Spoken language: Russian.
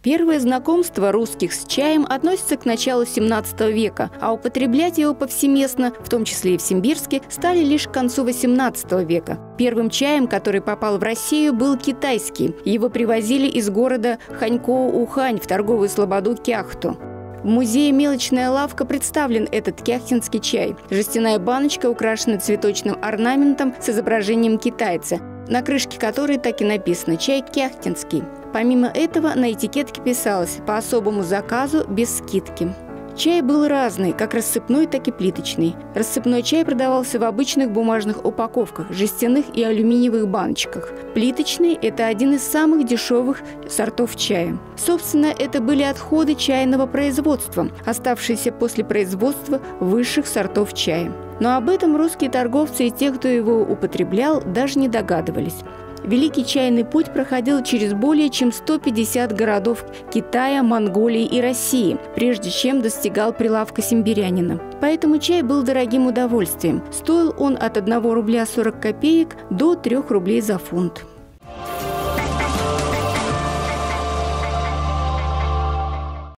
Первое знакомство русских с чаем относится к началу 17 века, а употреблять его повсеместно, в том числе и в Симбирске, стали лишь к концу 18 века. Первым чаем, который попал в Россию, был китайский. Его привозили из города Ханькоу-Ухань в торговую слободу Кяхту. В музее «Мелочная лавка» представлен этот кяхтинский чай. Жестяная баночка украшена цветочным орнаментом с изображением китайца, на крышке которой так и написано «Чай кяхтинский». Помимо этого на этикетке писалось «По особому заказу, без скидки». Чай был разный, как рассыпной, так и плиточный. Рассыпной чай продавался в обычных бумажных упаковках, жестяных и алюминиевых баночках. Плиточный – это один из самых дешевых сортов чая. Собственно, это были отходы чайного производства, оставшиеся после производства высших сортов чая. Но об этом русские торговцы и те, кто его употреблял, даже не догадывались. Великий чайный путь проходил через более чем 150 городов Китая, Монголии и России, прежде чем достигал прилавка симбирянина. Поэтому чай был дорогим удовольствием. Стоил он от 1 рубля 40 копеек до 3 рублей за фунт.